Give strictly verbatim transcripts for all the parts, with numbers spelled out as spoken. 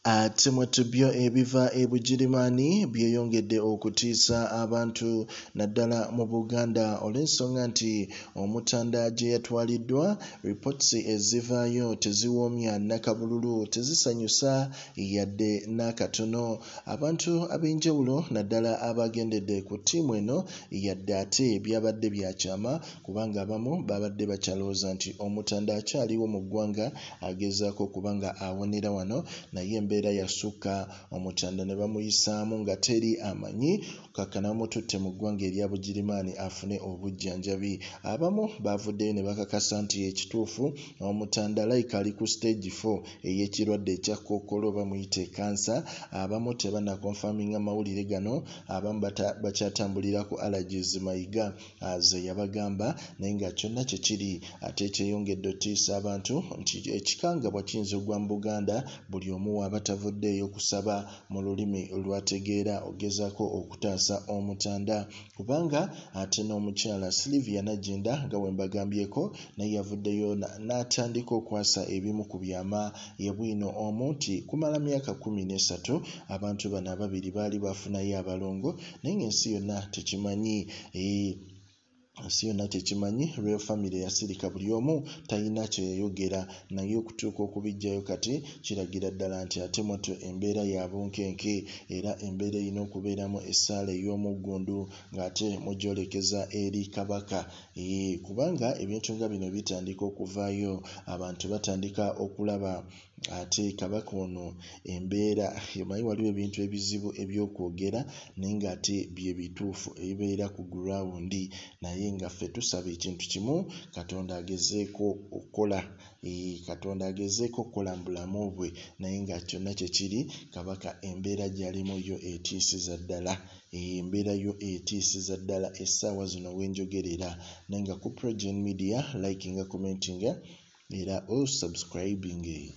Ate mu tubyo ebiva e Bugirimani byeyongedde okutiisa abantu naddala mu Buganda olw'ensonga nti Omutanda gye yatwaliddwa reports ezivaayo teziwoomya nakabululu tezisanyusa yadde n'akatono. Abantu ab'enjawulo naddala abagendedde ku ttiimu eno yadde ate byabadde byakyama kubanga abamu babadde bakyalowooza nti Omutanda akyaliwo mu ggwanga agezaako kubanga awonera wano naye embeera yasukka Omutanda ne bamuyisaamu nga teri amanyi kakkana bamututte mu ggwanga erya Bugirimani afune obujjanjabi. Abamu bavuddeyo ne bakakasa nti ekituufu Omutanda like ali ku stage four ey'ekirwadde ekya kkookolo bamuyite kansa. Abamu tebanakonfaminga mawulire gano, abamu bakyatambulira ku allergies Mayiga ze yabagamba, naye nga kyonna kye kiri ate kyeyongedde otiisa abantu nti ekikangabwa kiyinza okugwa mu Buganda buli omu waba tavuddeeyo kusaba mu lulimi lwategeera ogezaako okutaasa Omutanda kubanga ate n'omukyala Sylvia Nagenda nga we mbagambyeko naye yavuddeyo n'atandika okwasa ebimu ku byama yabwino omu nti kumala myaka kumi n'esatu abantu bano ababiri baali bafunayo abalongo naye ng'ensi yonna tekimanyi e, ensi yonna tekimanyi Royal Family yasirika buli omu talina kye yayogera naye okutuuka okubijjayo kati kiragira ddala nti ate moto embeera ya bunkenke era embeera erina okubeeramu Esaala ey'omuggundu ng'ate mugyolekeza eri Kabaka e, kubanga ebintu nga bino bitandika okuvaayo abantu batandika okulaba ate Kabaka ono embeera emanyi waliwo ebintu ebizibu ebyokwogera naye ng'ate bye bituufu ebibeera ku gurawundi naye nga ffe tusaba ekintu kimu Katonda agezeeko okukola e, Katonda agezeeko okukola mu bulamu bwe naye nga kyonna kye kiri Kabaka embeera gy'alimu yo etiisiza ddala embeera yo etiisiza ddala essaawa zino wenjogerera naye nga ku PROJOURN media likinga commentinga era o subscribing.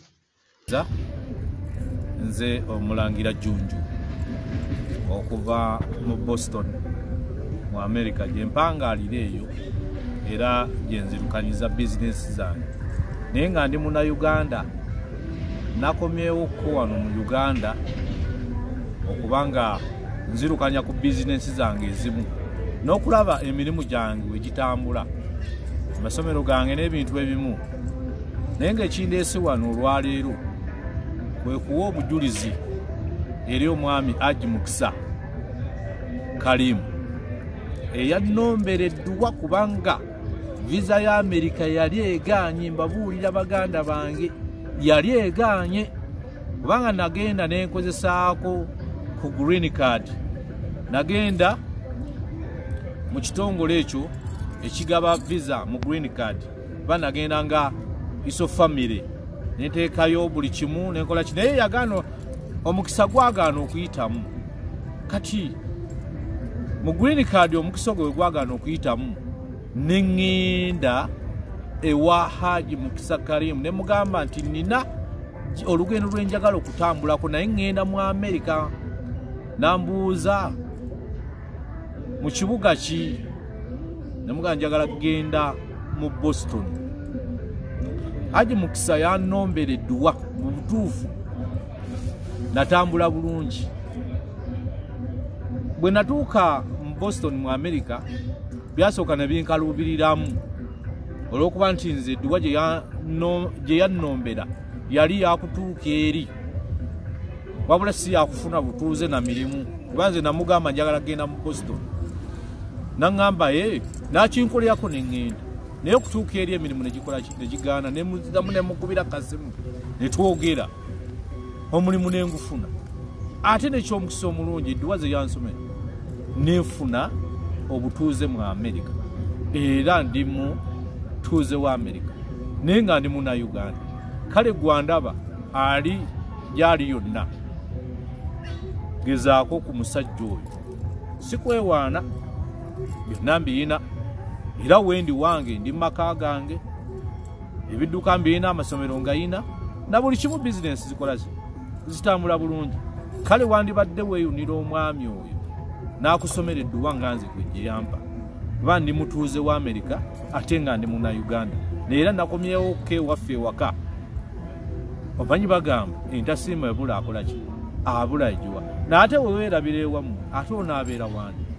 Nze omulangira Junju okuva mu Boston mu America gye mpangaalira eyo era gye nzirukanyiza bizinesi zange naye nga ndi muna Uganda nakomyewo ko wano mu Uganda okubanga nzirukanya ku bizinesi zange ezimu n'okulaba emirimu gyange we gitambula amasomero gange n'ebintu ebimu naye ng'ekindeese wano olwaleero kwe kuwa obujulizi eri omwami Haji Mukisa Kalimu eyannombereddwa kubanga visa ya Amerika yali egaanye. Mbabuulira baganda bange yali egaanye kubanga nagenda nenkozesaako ku green card, nagenda mu kitongole ekyo ekigaba visa mu green card banagenda nga iso family neteekayo buli kimu nenkola ki naye yagaano omukisa gwagaana okuyitamu kati mu green card omukisa gwe gwagaana okuyitamu neŋŋenda ewa Haji Mukisa Kalimu ne mugamba nti nina olugendo lwenjagala okutambulako naye ŋŋenda mu Amerika. Nambuuza mu kibuga ki nemugamba njagala kugenda mu Boston. Haji Mukisa yannombereddwa mu butuufu natambula bulungi. Bwe natuuka mu Boston mu Amerika byasooka ne binkaluubiriramu olw'okuba nti nze edduwa gye yannombera yali yakutuuka eri wabula si yakufuna butuuze na mirimu kuba nze namugamba njagala kugenda mu Boston. Naŋŋamba ye nakinkolerako neŋŋenda naye okutuuka eri emirimu negigaana nemuzidamu nemukubira kasimu netwogera omulimu nengufuna ate nekyomukisa omulungi edduwa ze yansomera nenfuna obutuuze mu Amerika era ndi mu tuuze wa Amerika naye nga ndi muna Uganda. Kale gwandaba ali gyali yonna gezaako ku musajja oyo sikwewaana byonna mbiyina era wendi wange ndi maka gange ebidduka mbiyina amasomero ngayina na buli kimu bizinesi zikola zitambula bulungi. Kale wandibadde weeyunira omwami oyo n'akusomera edduwa nga nze gwe yampa kuba ndi mutuuze wa Amerika ate nga ndi muna Uganda era nakomyewo ke waffe ewaka omanyi bagamba entasiima ebula akola ki abula ejuwa naate weweerabira ewamu ate onaabeera wandi